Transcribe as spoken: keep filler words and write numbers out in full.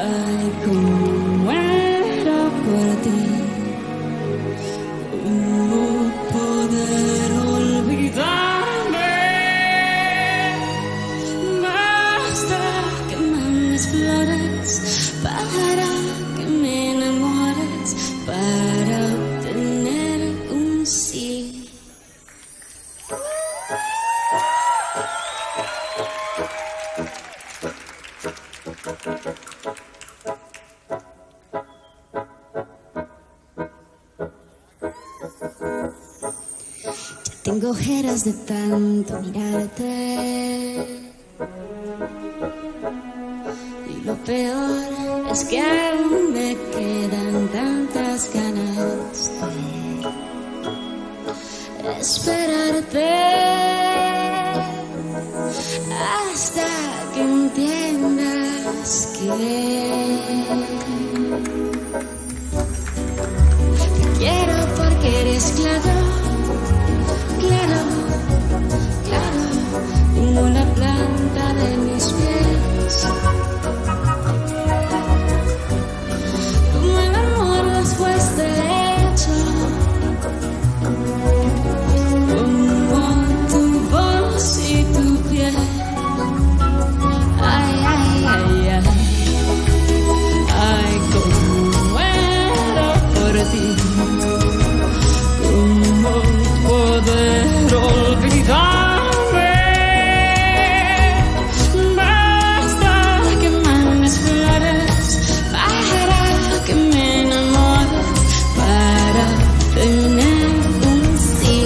Ay, cómo muero por ti. ¿Cómo poder olvidarme? Basta que mandes flores para que me enamores, para obtener un sí. Ya tengo ojeras de tanto mirarte, y lo peor es que aún me quedan tantas ganas de esperarte hasta que entiendas que te quiero porque eres claro, claro, claro, como la planta de mis pies, como el amor después del hecho, como tu voz y tu piel. Ay, ay, ay, ay, ay, cómo muero por ti. ¿Cómo poder olvidarme? Basta que mandes flores para que me enamores, para tener un sí.